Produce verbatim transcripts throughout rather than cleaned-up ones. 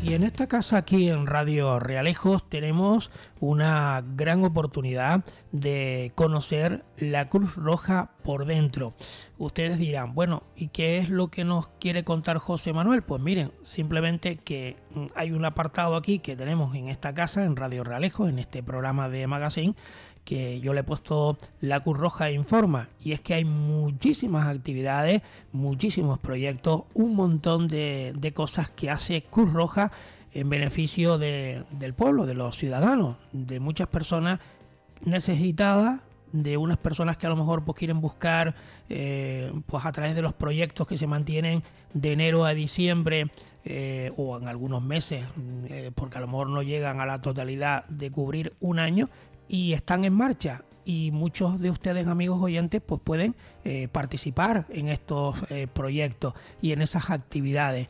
Y en esta casa aquí en Radio Realejos tenemos una gran oportunidad de conocer la Cruz Roja por dentro. Ustedes dirán, bueno, ¿y qué es lo que nos quiere contar José Manuel? Pues miren, simplemente que hay un apartado aquí que tenemos en esta casa, en Radio Realejos, en este programa de Magazine, que yo le he puesto la Cruz Roja Informa, y es que hay muchísimas actividades, muchísimos proyectos, un montón de, de cosas que hace Cruz Roja en beneficio de, del pueblo, de los ciudadanos, de muchas personas necesitadas, de unas personas que a lo mejor pues quieren buscar eh, pues a través de los proyectos que se mantienen de enero a diciembre eh, o en algunos meses, eh, porque a lo mejor no llegan a la totalidad de cubrir un año, y están en marcha, y muchos de ustedes, amigos oyentes, pues pueden eh, participar en estos eh, proyectos y en esas actividades.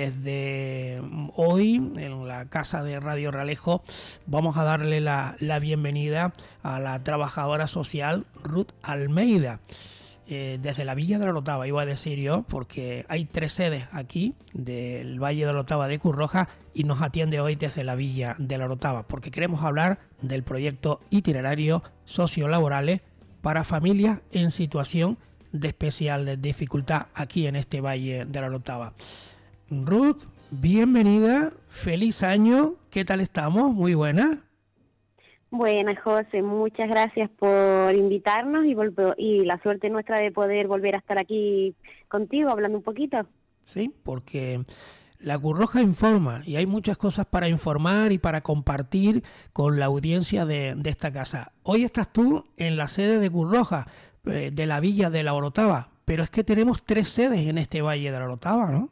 Desde hoy, en la casa de Radio Realejo, vamos a darle la, la bienvenida a la trabajadora social Ruth Almeida, eh, desde la Villa de la Orotava, iba a decir yo, porque hay tres sedes aquí del Valle de la Orotava de Cruz Roja, y nos atiende hoy desde la Villa de la Orotava, porque queremos hablar del proyecto itinerario sociolaborales para familias en situación de especial dificultad aquí en este Valle de la Orotava. Ruth, bienvenida, feliz año, ¿qué tal estamos? Muy buena. Buenas, José, muchas gracias por invitarnos y, volver, y la suerte nuestra de poder volver a estar aquí contigo hablando un poquito. Sí, porque la Cruz Roja informa, y hay muchas cosas para informar y para compartir con la audiencia de, de esta casa. Hoy estás tú en la sede de Cruz Roja, eh, de la Villa de la Orotava, pero es que tenemos tres sedes en este Valle de la Orotava, ¿no?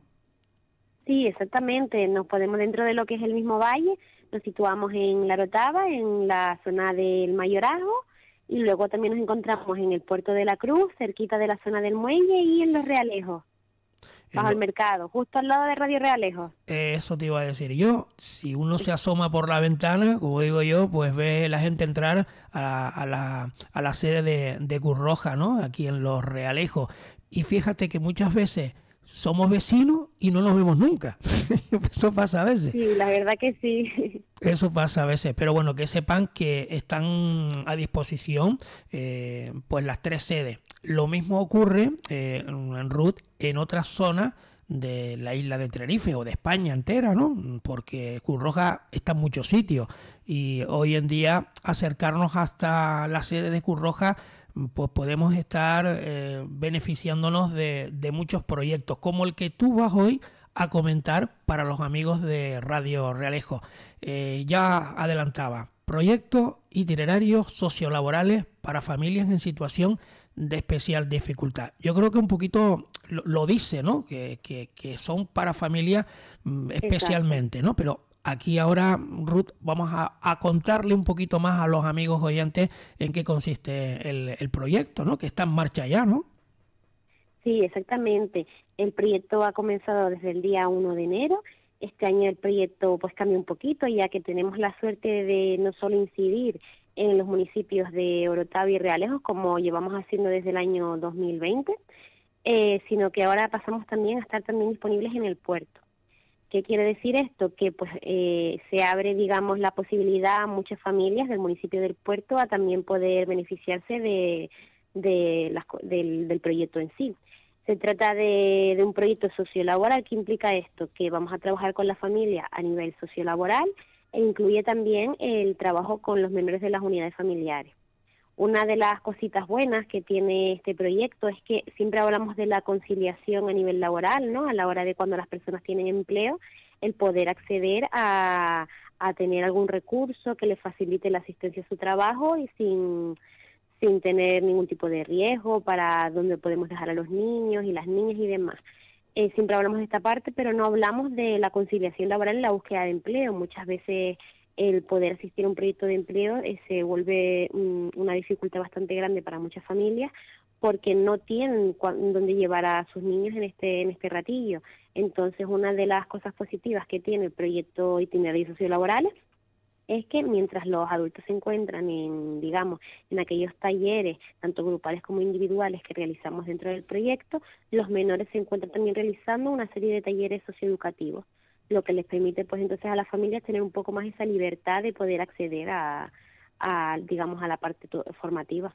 Sí, exactamente, nos ponemos dentro de lo que es el mismo valle, nos situamos en la Orotava, en la zona del Mayorazgo, y luego también nos encontramos en el Puerto de la Cruz, cerquita de la zona del muelle, y en Los Realejos, bajo lo... el mercado, justo al lado de Radio Realejos. Eh, eso te iba a decir yo, si uno se asoma por la ventana, como digo yo, pues ve la gente entrar a, a, la, a la sede de, de Cruz Roja, ¿no? Aquí en Los Realejos, y fíjate que muchas veces somos vecinos y no nos vemos nunca. Eso pasa a veces. Sí, la verdad que sí. Eso pasa a veces, pero bueno, que sepan que están a disposición eh, pues las tres sedes. Lo mismo ocurre eh, en Ruth en otras zonas de la isla de Tenerife o de España entera, ¿no? Porque Cruz Roja está en muchos sitios, y hoy en día acercarnos hasta la sede de Cruz Roja, pues podemos estar eh, beneficiándonos de, de muchos proyectos, como el que tú vas hoy a comentar para los amigos de Radio Realejo. Eh, ya adelantaba, proyectos itinerarios sociolaborales para familias en situación de especial dificultad. Yo creo que un poquito lo, lo dice, ¿no? Que, que, que son para familias mm, especialmente, ¿no? Pero aquí ahora, Ruth, vamos a, a contarle un poquito más a los amigos oyentes en qué consiste el, el proyecto, ¿no? Que está en marcha ya, ¿no? Sí, exactamente. El proyecto ha comenzado desde el día uno de enero. Este año el proyecto pues cambia un poquito, ya que tenemos la suerte de no solo incidir en los municipios de Orotava y Realejos, como llevamos haciendo desde el año dos mil veinte, eh, sino que ahora pasamos también a estar también disponibles en el puerto. ¿Qué quiere decir esto? Que pues eh, se abre, digamos, la posibilidad a muchas familias del municipio del puerto a también poder beneficiarse de, de las, del, del proyecto en sí. Se trata de, de un proyecto sociolaboral que implica esto, que vamos a trabajar con la familia a nivel sociolaboral, e incluye también el trabajo con los menores de las unidades familiares. Una de las cositas buenas que tiene este proyecto es que siempre hablamos de la conciliación a nivel laboral, ¿no? A la hora de cuando las personas tienen empleo, el poder acceder a, a tener algún recurso que les facilite la asistencia a su trabajo y sin, sin tener ningún tipo de riesgo para dónde podemos dejar a los niños y las niñas y demás. Eh, siempre hablamos de esta parte, pero no hablamos de la conciliación laboral en la búsqueda de empleo. Muchas veces el poder asistir a un proyecto de empleo eh, se vuelve um, una dificultad bastante grande para muchas familias, porque no tienen dónde llevar a sus niños en este en este ratillo. Entonces, una de las cosas positivas que tiene el proyecto Itinerarios Sociolaborales es que mientras los adultos se encuentran en, digamos, en aquellos talleres, tanto grupales como individuales, que realizamos dentro del proyecto, los menores se encuentran también realizando una serie de talleres socioeducativos, lo que les permite pues entonces a las familias tener un poco más esa libertad de poder acceder a, a digamos, a la parte formativa.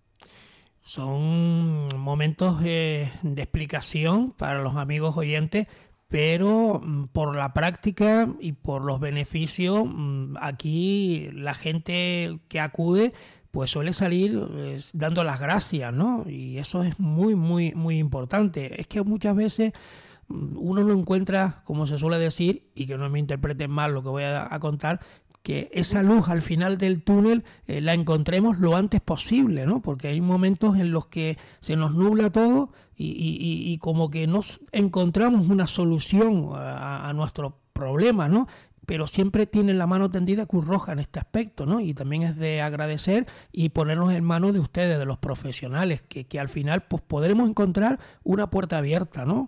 Son momentos eh, de explicación para los amigos oyentes, pero mm, por la práctica y por los beneficios, mm, aquí la gente que acude pues suele salir eh, dando las gracias, ¿no? Y eso es muy, muy, muy importante. Es que muchas veces mm, uno no encuentra, como se suele decir, y que no me interpreten mal lo que voy a, a contar, que esa luz al final del túnel eh, la encontremos lo antes posible, ¿no? Porque hay momentos en los que se nos nubla todo y, y, y como que no encontramos una solución a, a nuestros problemas, ¿no? Pero siempre tienen la mano tendida Cruz Roja en este aspecto, ¿no? Y también es de agradecer y ponernos en manos de ustedes, de los profesionales, que, que al final pues podremos encontrar una puerta abierta, ¿no?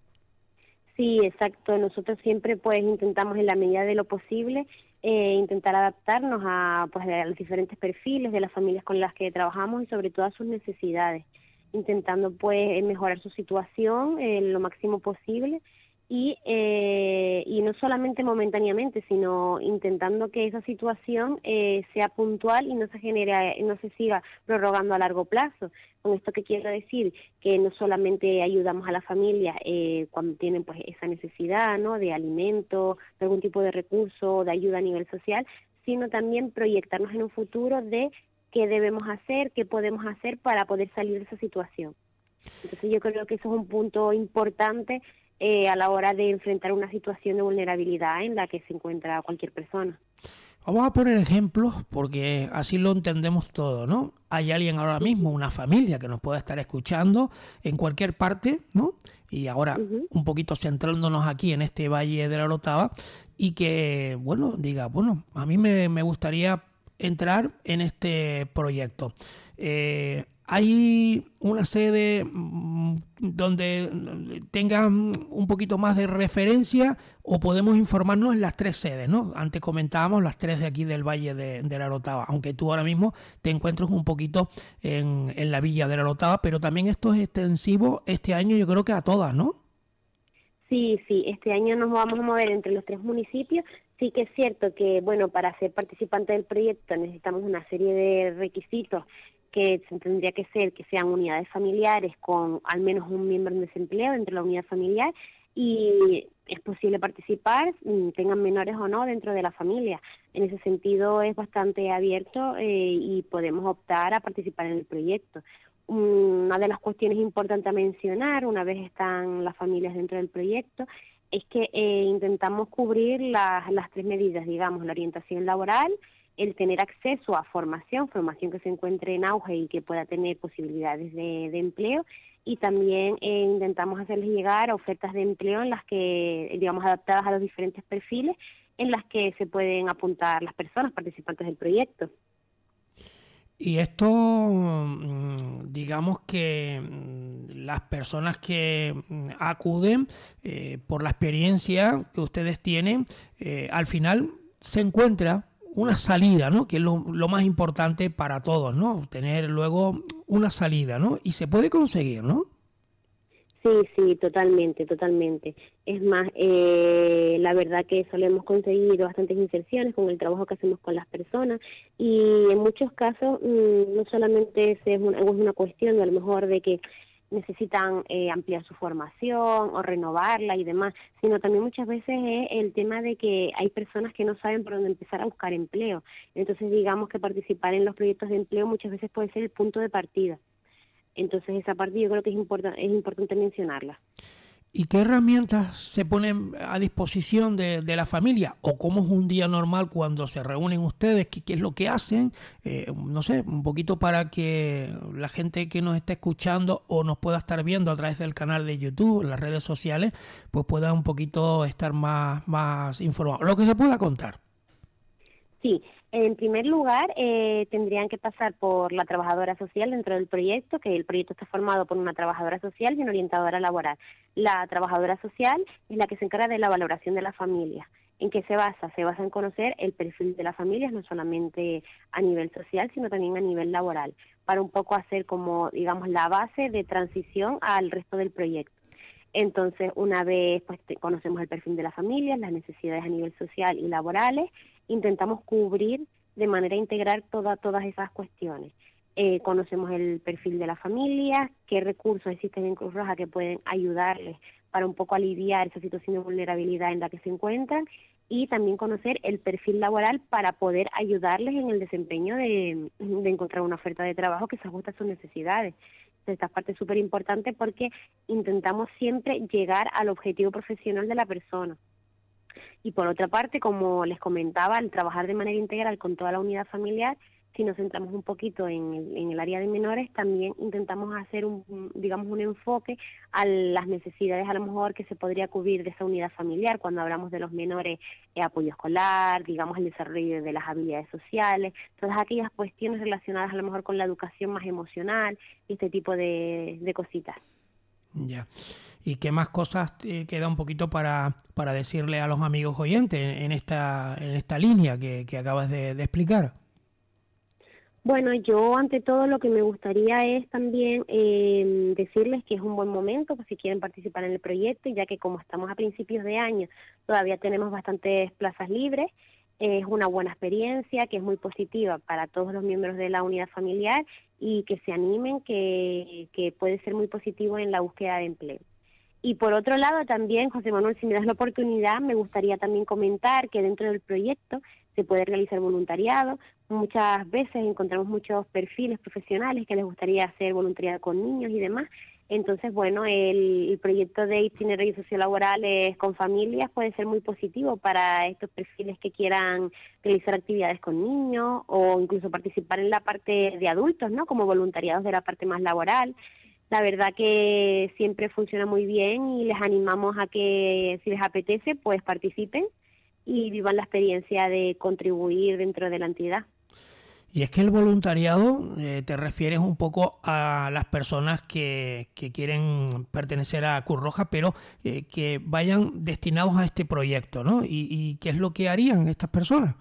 Sí, exacto. Nosotros siempre pues intentamos en la medida de lo posible eh, intentar adaptarnos a pues a los diferentes perfiles de las familias con las que trabajamos y sobre todo a sus necesidades, intentando pues mejorar su situación eh, lo máximo posible y eh, y no solamente momentáneamente, sino intentando que esa situación eh, sea puntual y no se genere, no se siga prorrogando a largo plazo. Con esto que quiero decir que no solamente ayudamos a la familia eh, cuando tienen pues esa necesidad, ¿no?, de alimento, de algún tipo de recurso, de ayuda a nivel social, sino también proyectarnos en un futuro de qué debemos hacer, qué podemos hacer para poder salir de esa situación. Entonces yo creo que eso es un punto importante eh, a la hora de enfrentar una situación de vulnerabilidad en la que se encuentra cualquier persona. Vamos a poner ejemplos porque así lo entendemos todo, ¿no? Hay alguien ahora mismo, una familia que nos puede estar escuchando en cualquier parte, ¿no? Y ahora uh-huh. un poquito centrándonos aquí en este Valle de la Orotava y que, bueno, diga, bueno, a mí me, me gustaría entrar en este proyecto. Eh, ¿Hay una sede donde tenga un poquito más de referencia o podemos informarnos en las tres sedes, ¿no? Antes comentábamos las tres de aquí del Valle de, de la Orotava, aunque tú ahora mismo te encuentras un poquito en, en la Villa de la Orotava, pero también esto es extensivo este año yo creo que a todas, ¿no? Sí, sí, este año nos vamos a mover entre los tres municipios. Sí que es cierto que, bueno, para ser participante del proyecto necesitamos una serie de requisitos que tendría que ser que sean unidades familiares con al menos un miembro en desempleo dentro de la unidad familiar y es posible participar, tengan menores o no, dentro de la familia. En ese sentido es bastante abierto eh, y podemos optar a participar en el proyecto. Una de las cuestiones importantes a mencionar, una vez están las familias dentro del proyecto, es que eh, intentamos cubrir las, las tres medidas, digamos, la orientación laboral, el tener acceso a formación, formación que se encuentre en auge y que pueda tener posibilidades de, de empleo, y también eh, intentamos hacerles llegar a ofertas de empleo en las que, digamos, adaptadas a los diferentes perfiles, en las que se pueden apuntar las personas participantes del proyecto. Y esto, digamos que las personas que acuden, eh, por la experiencia que ustedes tienen, eh, al final se encuentra una salida, ¿no? Que es lo, lo más importante para todos, ¿no? Tener luego una salida, ¿no? Y se puede conseguir, ¿no? Sí, sí, totalmente, totalmente. Es más, eh, la verdad que solemos conseguir bastantes inserciones con el trabajo que hacemos con las personas y en muchos casos mmm, no solamente es una, es una cuestión de a lo mejor de que necesitan eh, ampliar su formación o renovarla y demás, sino también muchas veces es el tema de que hay personas que no saben por dónde empezar a buscar empleo. Entonces digamos que participar en los proyectos de empleo muchas veces puede ser el punto de partida. Entonces esa parte yo creo que es, importan, es importante mencionarla. ¿Y qué herramientas se ponen a disposición de, de la familia? ¿O cómo es un día normal cuando se reúnen ustedes? ¿Qué, qué es lo que hacen? Eh, no sé, un poquito para que la gente que nos está escuchando o nos pueda estar viendo a través del canal de YouTube, en las redes sociales, pues pueda un poquito estar más, más informado. Lo que se pueda contar. Sí. En primer lugar, eh, tendrían que pasar por la trabajadora social dentro del proyecto, que el proyecto está formado por una trabajadora social y una orientadora laboral. La trabajadora social es la que se encarga de la valoración de la familia. ¿En qué se basa? Se basa en conocer el perfil de las familias, no solamente a nivel social, sino también a nivel laboral, para un poco hacer como, digamos, la base de transición al resto del proyecto. Entonces, una vez pues te- conocemos el perfil de la familia, las necesidades a nivel social y laborales, intentamos cubrir de manera integral toda, todas esas cuestiones. Eh, conocemos el perfil de la familia, qué recursos existen en Cruz Roja que pueden ayudarles para un poco aliviar esa situación de vulnerabilidad en la que se encuentran, y también conocer el perfil laboral para poder ayudarles en el desempeño de, de encontrar una oferta de trabajo que se ajuste a sus necesidades. Esta parte es súper importante porque intentamos siempre llegar al objetivo profesional de la persona. Y por otra parte, como les comentaba, al trabajar de manera integral con toda la unidad familiar, si nos centramos un poquito en el, en el área de menores, también intentamos hacer un, digamos, un enfoque a las necesidades a lo mejor que se podría cubrir de esa unidad familiar cuando hablamos de los menores, eh, apoyo escolar, digamos, el desarrollo de las habilidades sociales, todas aquellas cuestiones relacionadas a lo mejor con la educación más emocional y este tipo de, de cositas. Ya. ¿Y qué más cosas te queda un poquito para, para decirle a los amigos oyentes en, en esta en esta línea que, que acabas de, de explicar? Bueno, yo ante todo lo que me gustaría es también eh, decirles que es un buen momento pues, si quieren participar en el proyecto, ya que como estamos a principios de año, todavía tenemos bastantes plazas libres. Es una buena experiencia que es muy positiva para todos los miembros de la unidad familiar y que se animen, que, que puede ser muy positivo en la búsqueda de empleo. Y por otro lado también, José Manuel, si me das la oportunidad, me gustaría también comentar que dentro del proyecto se puede realizar voluntariado. Muchas veces encontramos muchos perfiles profesionales que les gustaría hacer voluntariado con niños y demás. Entonces, bueno, el, el proyecto de itinerario sociolaborales con familias puede ser muy positivo para estos perfiles que quieran realizar actividades con niños o incluso participar en la parte de adultos, ¿no? Como voluntariados de la parte más laboral. La verdad que siempre funciona muy bien y les animamos a que, si les apetece, pues participen y vivan la experiencia de contribuir dentro de la entidad. Y es que el voluntariado, eh, te refieres un poco a las personas que, que quieren pertenecer a Cruz Roja, pero eh, que vayan destinados a este proyecto, ¿no? ¿Y, y qué es lo que harían estas personas?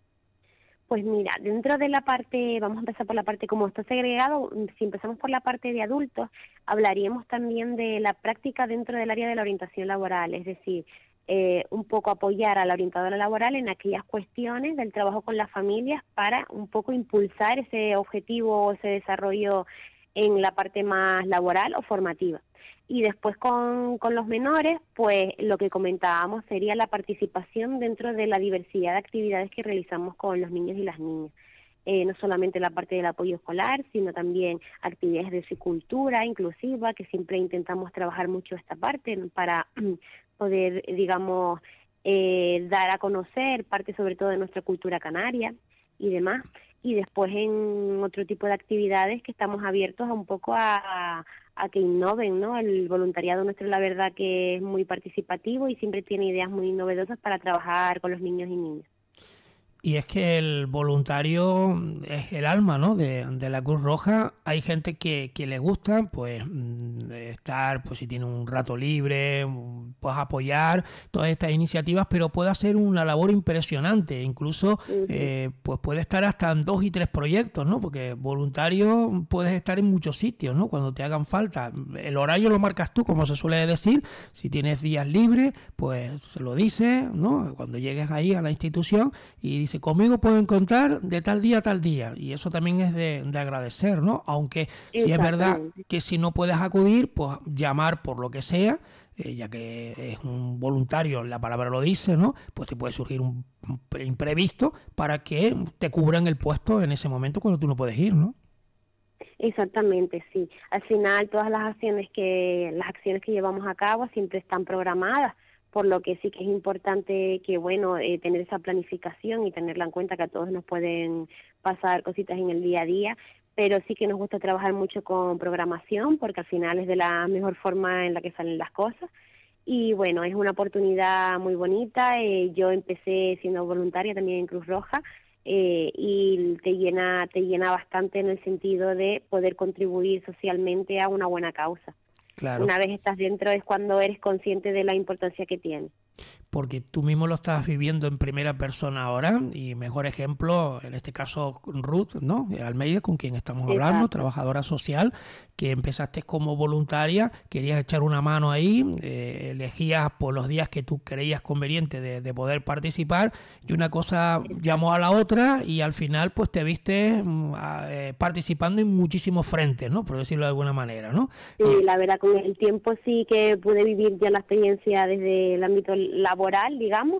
Pues mira, dentro de la parte, vamos a empezar por la parte como está segregado, si empezamos por la parte de adultos, hablaríamos también de la práctica dentro del área de la orientación laboral, es decir, eh, un poco apoyar a la orientadora laboral en aquellas cuestiones del trabajo con las familias para un poco impulsar ese objetivo o ese desarrollo en la parte más laboral o formativa. Y después con, con los menores, pues lo que comentábamos sería la participación dentro de la diversidad de actividades que realizamos con los niños y las niñas. Eh, no solamente la parte del apoyo escolar, sino también actividades de psicultura inclusiva, que siempre intentamos trabajar mucho esta parte para poder, digamos, eh, dar a conocer parte sobre todo de nuestra cultura canaria y demás. Y después en otro tipo de actividades que estamos abiertos a un poco a, a que innoven, ¿no? El voluntariado nuestro, la verdad que es muy participativo y siempre tiene ideas muy novedosas para trabajar con los niños y niñas. Y es que el voluntario es el alma, ¿no? de, de la Cruz Roja. Hay gente que, que le gusta, pues, mm, estar, pues si tiene un rato libre, mm, pues apoyar todas estas iniciativas, pero puede hacer una labor impresionante. Incluso, Uh-huh. eh, pues puede estar hasta en dos y tres proyectos, ¿no? Porque voluntario puedes estar en muchos sitios, ¿no? Cuando te hagan falta. El horario lo marcas tú, como se suele decir. Si tienes días libres, pues se lo dices, ¿no? Cuando llegues ahí a la institución y dices, conmigo pueden contar de tal día a tal día, y eso también es de, de agradecer, ¿no? Aunque sí es verdad Exactamente. que si no puedes acudir, pues llamar por lo que sea, eh, ya que es un voluntario, la palabra lo dice, ¿no? Pues te puede surgir un, un imprevisto para que te cubran el puesto en ese momento cuando tú no puedes ir, ¿no? Exactamente, sí. Al final todas las acciones que las acciones que llevamos a cabo siempre están programadas, por lo que sí que es importante que bueno eh, tener esa planificación y tenerla en cuenta que a todos nos pueden pasar cositas en el día a día, pero sí que nos gusta trabajar mucho con programación porque al final es de la mejor forma en la que salen las cosas. Y bueno, es una oportunidad muy bonita. Eh, yo empecé siendo voluntaria también en Cruz Roja eh, y te llena, te llena bastante en el sentido de poder contribuir socialmente a una buena causa. Claro. Una vez estás dentro es cuando eres consciente de la importancia que tiene. porque tú mismo lo estás viviendo en primera persona ahora, y mejor ejemplo, en este caso Ruth, ¿no? Almeida, con quien estamos hablando, Exacto. trabajadora social, que empezaste como voluntaria, querías echar una mano ahí, eh, elegías por los días que tú creías conveniente de, de poder participar, y una cosa llamó a la otra y al final pues te viste mm, a, eh, participando en muchísimos frentes, ¿no? Por decirlo de alguna manera, ¿no? Sí, Eh, la verdad, con el tiempo sí que pude vivir ya la experiencia desde el ámbito laboral, digamos,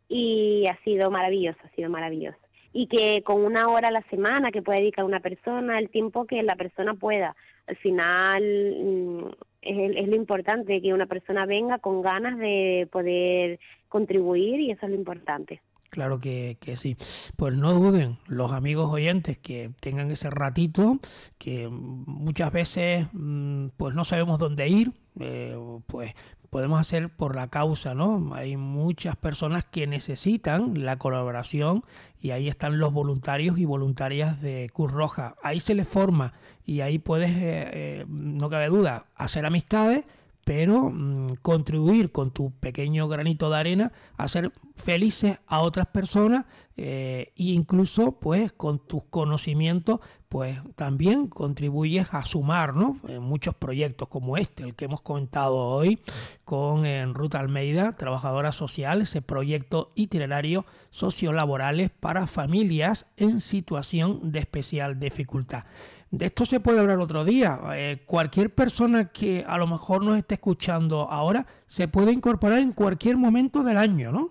y ha sido maravilloso, ha sido maravilloso. Y que con una hora a la semana que puede dedicar una persona, el tiempo que la persona pueda, al final mm, es, es lo importante, que una persona venga con ganas de poder contribuir, y eso es lo importante. Claro que, que sí. Pues no duden los amigos oyentes que tengan ese ratito, que muchas veces mm, pues no sabemos dónde ir, eh, pues podemos hacer por la causa, ¿no? Hay muchas personas que necesitan la colaboración, y ahí están los voluntarios y voluntarias de Cruz Roja. Ahí se les forma y ahí puedes, eh, eh, no cabe duda, hacer amistades, pero mmm, contribuir con tu pequeño granito de arena a hacer felices a otras personas, eh, e incluso pues con tus conocimientos pues también contribuyes a sumar, ¿no? En muchos proyectos como este, el que hemos comentado hoy con eh, Ruth Almeida, trabajadora social, ese proyecto itinerario sociolaborales para familias en situación de especial dificultad. De esto se puede hablar otro día. Eh, cualquier persona que a lo mejor nos esté escuchando ahora se puede incorporar en cualquier momento del año, ¿no?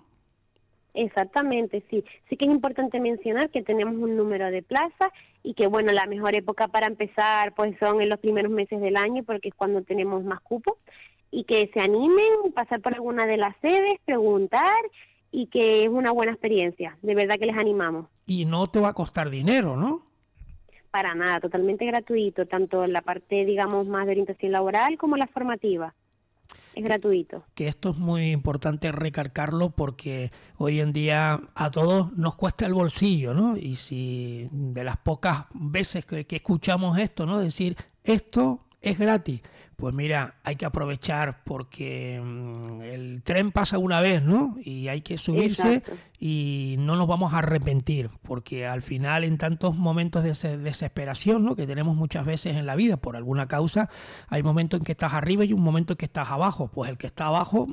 Exactamente, sí. Sí que es importante mencionar que tenemos un número de plazas, y que, bueno, la mejor época para empezar pues son en los primeros meses del año, porque es cuando tenemos más cupos, y que se animen, pasar por alguna de las sedes, preguntar, y que es una buena experiencia. De verdad que les animamos. Y no te va a costar dinero, ¿no? Para nada, totalmente gratuito, tanto en la parte, digamos, más de orientación laboral como la formativa. Es gratuito. Que esto es muy importante recalcarlo, porque hoy en día a todos nos cuesta el bolsillo, ¿no? Y si de las pocas veces que, que escuchamos esto, ¿no? Decir, esto es gratis. Pues mira, hay que aprovechar, porque mmm, el tren pasa una vez, ¿no? Y hay que subirse. Exacto. Y no nos vamos a arrepentir, porque al final, en tantos momentos de desesperación, ¿no? que tenemos muchas veces en la vida por alguna causa, hay momentos en que estás arriba y un momento en que estás abajo. Pues el que está abajo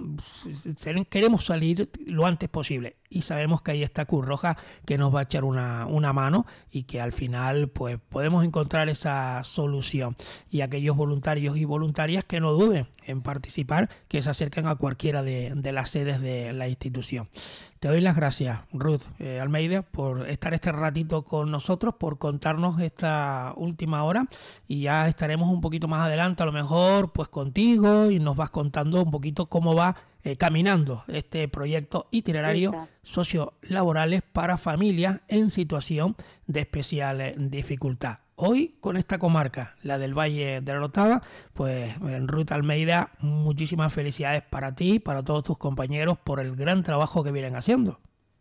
queremos salir lo antes posible, y sabemos que ahí está Cruz Roja, que nos va a echar una, una mano, y que al final pues podemos encontrar esa solución. Y aquellos voluntarios y voluntarias que no duden en participar, que se acerquen a cualquiera de, de las sedes de la institución. Te doy las gracias, Ruth eh, Almeida, por estar este ratito con nosotros, por contarnos esta última hora, y ya estaremos un poquito más adelante, a lo mejor, pues contigo, y nos vas contando un poquito cómo va eh, caminando este proyecto itinerario sociolaborales para familias en situación de especial dificultad. Hoy con esta comarca, la del Valle de la Orotava, pues Ruth Almeida, muchísimas felicidades para ti, para todos tus compañeros, por el gran trabajo que vienen haciendo.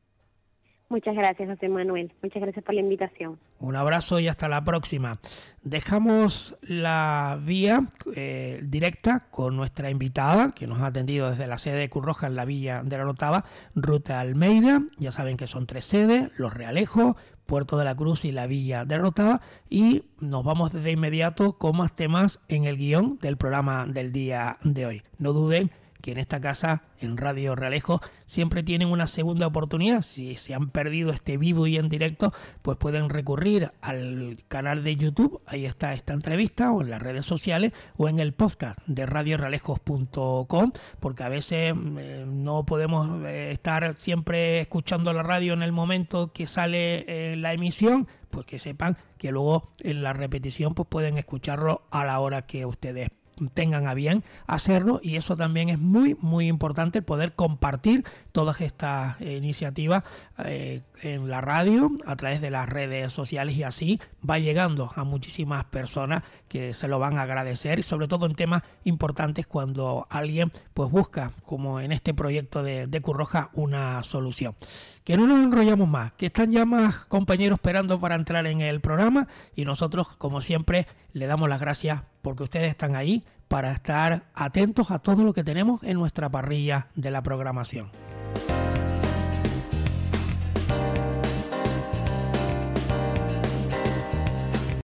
Muchas gracias, José Manuel. Muchas gracias por la invitación. Un abrazo y hasta la próxima. Dejamos la vía eh, directa con nuestra invitada, que nos ha atendido desde la sede de Cruz Roja en la Villa de la Orotava, Ruth Almeida. Ya saben que son tres sedes: Los Realejos, Puerto de la Cruz y la Villa de la Orotava. Y nos vamos de inmediato con más temas en el guión del programa del día de hoy. No duden que en esta casa, en Radio Realejos, siempre tienen una segunda oportunidad. Si se han perdido este vivo y en directo, pues pueden recurrir al canal de YouTube, ahí está esta entrevista, o en las redes sociales, o en el podcast de radio realejos punto com, porque a veces eh, no podemos eh, estar siempre escuchando la radio en el momento que sale eh, la emisión. Pues que sepan que luego en la repetición pues pueden escucharlo a la hora que ustedes tengan a bien hacerlo, y eso también es muy muy importante, el poder compartir todas estas eh, iniciativas eh, en la radio, a través de las redes sociales, y así va llegando a muchísimas personas que se lo van a agradecer, y sobre todo en temas importantes, cuando alguien pues busca, como en este proyecto de, de Cruz Roja, una solución. Que no nos enrollamos más, que están ya más compañeros esperando para entrar en el programa, y nosotros, como siempre, le damos las gracias porque ustedes están ahí para estar atentos a todo lo que tenemos en nuestra parrilla de la programación.